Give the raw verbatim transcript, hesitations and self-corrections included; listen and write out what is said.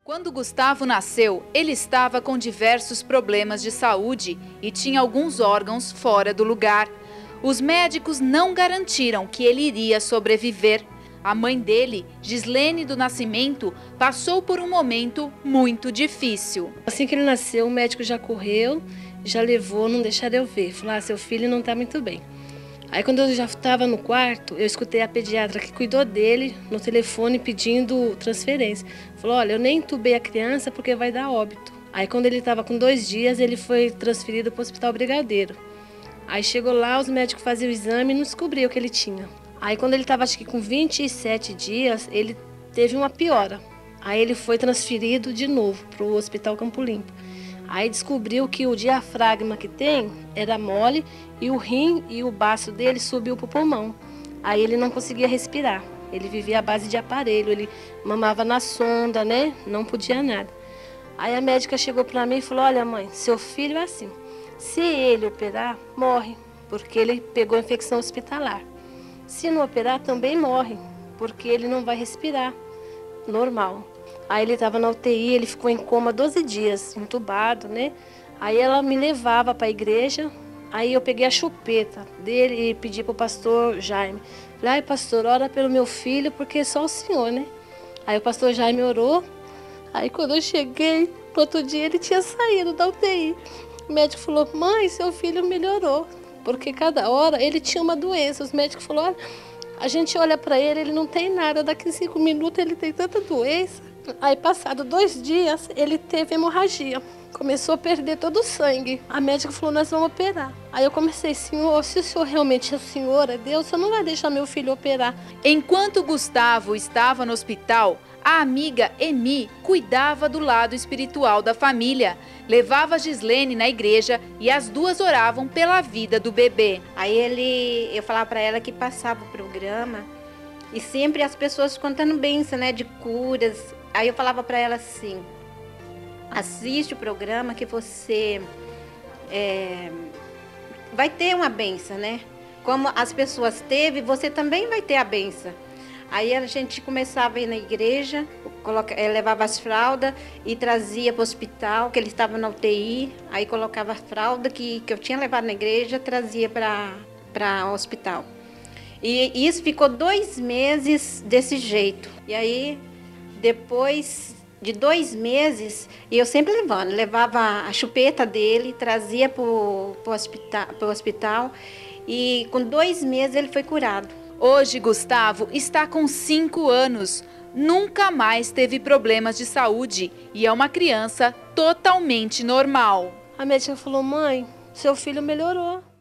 Quando Gustavo nasceu, ele estava com diversos problemas de saúde e tinha alguns órgãos fora do lugar. Os médicos não garantiram que ele iria sobreviver. A mãe dele, Gislene do Nascimento, passou por um momento muito difícil. Assim que ele nasceu, o médico já correu, já levou, não deixaram eu ver. Falou, ah, seu filho não está muito bem. Aí quando eu já estava no quarto, eu escutei a pediatra que cuidou dele no telefone pedindo transferência. Falou, olha, eu nem entubei a criança porque vai dar óbito. Aí quando ele estava com dois dias, ele foi transferido para o Hospital Brigadeiro. Aí chegou lá, os médicos faziam o exame e não descobriam o que ele tinha. Aí quando ele estava acho que com vinte e sete dias, ele teve uma piora. Aí ele foi transferido de novo para o Hospital Campo Limpo. Aí descobriu que o diafragma que tem era mole e o rim e o baço dele subiu para o pulmão. Aí ele não conseguia respirar. Ele vivia à base de aparelho, ele mamava na sonda, né? Não podia nada. Aí a médica chegou para mim e falou, olha mãe, seu filho é assim. Se ele operar, morre, porque ele pegou infecção hospitalar. Se não operar, também morre, porque ele não vai respirar normal. Aí ele estava na U T I, ele ficou em coma doze dias, entubado, né? Aí ela me levava para a igreja, aí eu peguei a chupeta dele e pedi para o pastor Jaime. Falei, ai pastor, ora pelo meu filho, porque é só o senhor, né? Aí o pastor Jaime orou, aí quando eu cheguei, no outro dia ele tinha saído da U T I. O médico falou, mãe, seu filho melhorou, porque cada hora ele tinha uma doença. Os médicos falaram, olha, a gente olha para ele, ele não tem nada, daqui a cinco minutos ele tem tanta doença. Aí, passado dois dias, ele teve hemorragia. Começou a perder todo o sangue. A médica falou, nós vamos operar. Aí eu comecei, senhor, se o senhor realmente é o senhor, é Deus, o senhor não vai deixar meu filho operar. Enquanto Gustavo estava no hospital, a amiga Emi cuidava do lado espiritual da família. Levava Gislene na igreja e as duas oravam pela vida do bebê. Aí ele, eu falava para ela que passava o programa e sempre as pessoas contando bênção, né, de curas. Aí eu falava para ela assim, assiste o programa que você é, vai ter uma bênção, né? Como as pessoas teve, você também vai ter a bênção. Aí a gente começava a ir na igreja, coloca, levava as fraldas e trazia para o hospital, que ele estava na U T I. Aí colocava a fralda que, que eu tinha levado na igreja, trazia para o hospital. E isso ficou dois meses desse jeito. E aí, depois de dois meses, eu sempre levando, levava a chupeta dele, trazia para o hospital, pro hospital e com dois meses ele foi curado. Hoje, Gustavo está com cinco anos, nunca mais teve problemas de saúde e é uma criança totalmente normal. A médica falou, mãe, seu filho melhorou.